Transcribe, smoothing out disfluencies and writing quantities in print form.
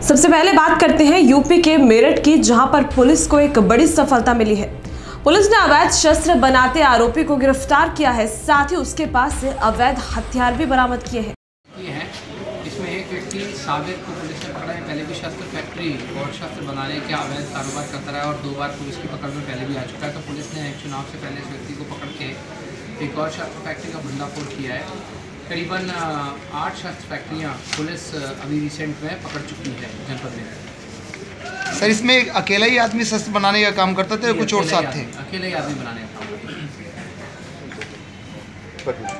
सबसे पहले बात करते हैं यूपी के मेरठ की, जहां पर पुलिस को एक बड़ी सफलता मिली है। पुलिस ने अवैध शस्त्र बनाते आरोपी को गिरफ्तार किया है, साथ ही उसके पास से अवैध हथियार भी बरामद किए हैं। इसमें एक व्यक्ति साबिर को पुलिस ने पकड़ा है, पहले भी शस्त्र फैक्ट्री और शस्त्र बनाने के अवैध कारोबार करता रहा है और 2 बार पुलिस की पकड़ में पहले भी आ चुका है। तो पुलिस ने चुनाव से पहले इस व्यक्ति को पकड़ के एक और शस्त्र फैक्ट्री का भंडाफोड़ किया है। करीबन 8 शस्त्र फैक्ट्रियाँ पुलिस अभी रिसेंट में पकड़ चुकी है जनपद में। सर, इसमें अकेला ही आदमी शस्त्र बनाने का काम करता था या कुछ और साथ थे? अकेले ही आदमी बनाने का काम करता था।